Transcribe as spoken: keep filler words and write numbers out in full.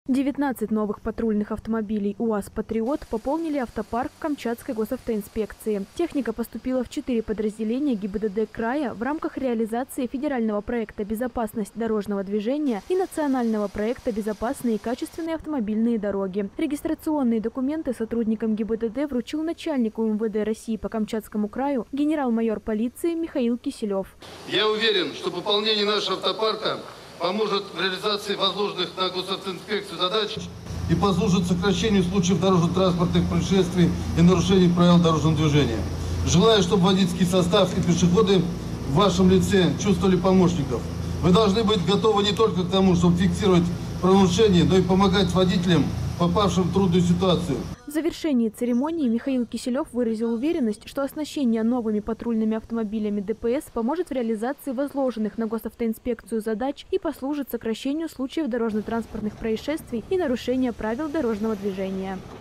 девятнадцать новых патрульных автомобилей УАЗ-Патриот пополнили автопарк Камчатской госавтоинспекции. Техника поступила в четыре подразделения ГИБДД края в рамках реализации федерального проекта «Безопасность дорожного движения» и национального проекта «Безопасные и качественные автомобильные дороги». Регистрационные документы сотрудникам ГИБДД вручил начальнику МВД России по Камчатскому краю генерал-майор полиции Михаил Киселев. Я уверен, что пополнение нашего автопарка поможет в реализации возложенных на госавтоинспекцию задач и послужит сокращению случаев дорожно-транспортных происшествий и нарушений правил дорожного движения. Желаю, чтобы водительский состав и пешеходы в вашем лице чувствовали помощников. Вы должны быть готовы не только к тому, чтобы фиксировать правонарушения, но и помогать водителям, попавшим в трудную ситуацию. В завершении церемонии Михаил Киселев выразил уверенность, что оснащение новыми патрульными автомобилями ДПС поможет в реализации возложенных на госавтоинспекцию задач и послужит сокращению случаев дорожно-транспортных происшествий и нарушения правил дорожного движения.